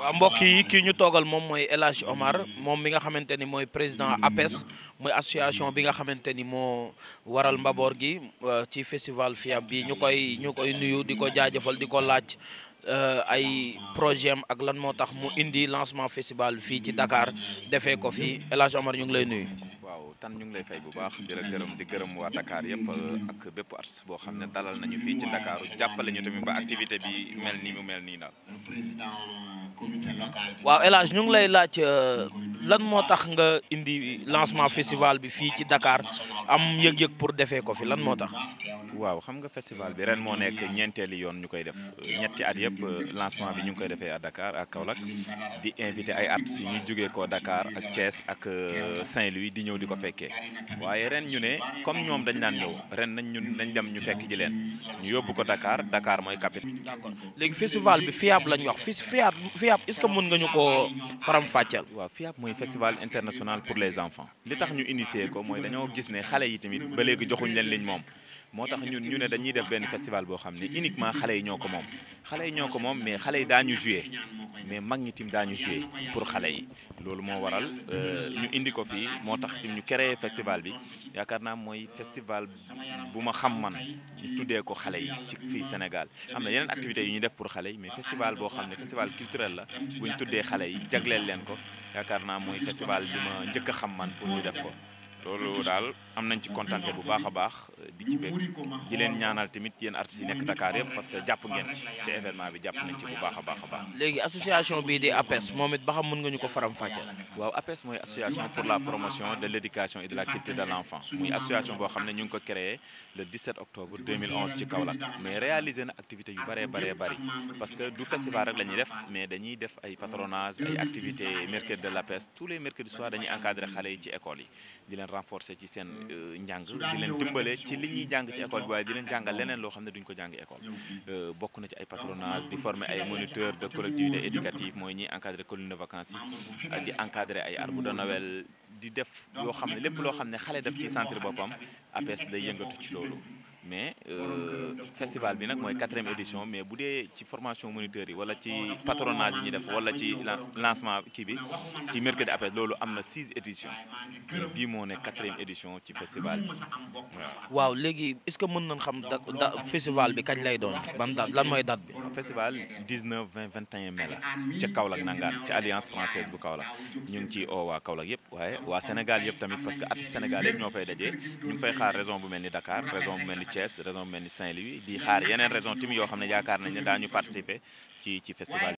waaw mbokk yi kii ñu toogal moom mooy El Hadj Omar moom mi nga xamante ni mooy président APES muy association bi nga xamante ni moo waral mbaboor gi ci festival FIAB bi ñu koy nuyu di ko jaajëfal di ko laaj ay projet am ak lan moo tax mu indi lancement festival fii ci Dakar defee ko fi El Hadj Omar ñu ngi lay nuyu. waaw tan ñu ngi lay fay bu baax di la gërëm di gërëm waa Dakar yëpp ak bépp artiste boo xam ne dalal nañu fii ci Dakar jàppale ñu tamit ba activité bi mel ni mu mel nii daal. waaw El Hadj ñu ngi lay laaj lan moo tax nga indi lancement festival bi fii ci Dakar am yëg-yëg pour defee ko fi lan moo tax. waaw xam nga festival bi ren moo nekk ñeenteeli yoon ñu koy def ñetti at yëpp lancement bi ñu ngi koy defee à Dakar ak Kaolack di invité ay artistes yu ñu jógee ko Dakar ak Thiès ak Saint-Louis di ñëw di ko fekkee waaye ren ñu ne comme ñoom dañ daan ñëw ren nañ dem ñu fekk ji leen ñu yóbbu ko Dakar mooy capitale. d'accord léegi festival bi FIAB lañ wax FIAB est-ce que mën nga ñu ko faram-fàcceel. waaw FIAB mooy festival international pour les enfants li tax ñu initier ko mooy dañoo gis ne xale yi tamit ba léegi joxuñ leen liñ moom. moo tax ñu ne dañuy def benn festival boo xam ne uniquement xale yi ñoo ko moom mais xale yi daañu jouer mais mag ñi tim daañu jouer pour xale yi loolu moo waral ñu indi ko fii moo tax ñu créé festival bi yaakaar naa mooy festival bu ma xam man ñu tuddee ko xale yi ci fii Sénégal am na yeneen activités yu ñu def pour xale yi mais festival boo xam ne festival culturel la bu ñu tuddee xale yi jagleel leen ko yaakaar naa mooy festival bi ma njëkk a xam man pour ñu def ko. loolu daal am nañ ci contenté bu baax a baax di ci bëgg di leen ñaanal tamit yéen artistes yi nekk Dakar yëpp parce que jàpp ngeen ci événement bi jàpp nañ ci bu baax a baax a baax. léegi association bii di APES moom it ba xam mën nga ñu ko faram-fàcceel. waaw APES mooy association pour la promotion de l' éducation et de la culture de l' enfant muy association boo xam ne ñu ngi ko créé le 17 octobre 2011 ci Kaolack mais réalisé na activité yu bëree bëri parce que du festival rek la ñuy def mais dañuy def ay patronage ay activités mercredi de l' APES tous les mercredis soir dañuy encadré xale yi ci école yi di leen renforcer ci seen njàng di leen dimbale ci li ñuy jàng ci école bi waaye di leen jàngal leneen loo xam ne duñ ko jàng école bokk na ci ay patronage di former ay moniteurs de collectivité éducative mooy ñiy encadrer colonie de vacances yi di encadrer ay arbre de Noël di def yoo xam ne lépp loo xam ne xale def ci centre boppam APES day yëngatu ci loolu mais festival bi nag mooy 4e édition mais bu dee ci formation moniteurs yi wala ci patronage yi ñuy def wala ci lancement kii bi ci mercredi APES loolu am na 6 éditions bii moo ne 4e édition ci festival bi waaw léegi est-ce que mën nañ xam festival bi kañ lay doon ban date lan mooy date bi. festival 19 20 21 mai la ca Kaolack nangaan ci alliance française bu Kaolack ñu ngi ciy oo waa Kaolack yëpp waaye waa Sénégal yëpp tamit parce que artistes sénégalais yëpp ñoo fay dajee ñu ngi fay xaar région bu mel ni Dakar région bu mel ni Thiès région bu mel ni Saint-Louis di xaar yeneen région tamit yoo xam ne yaakaar nañ ne daañu participer ci festival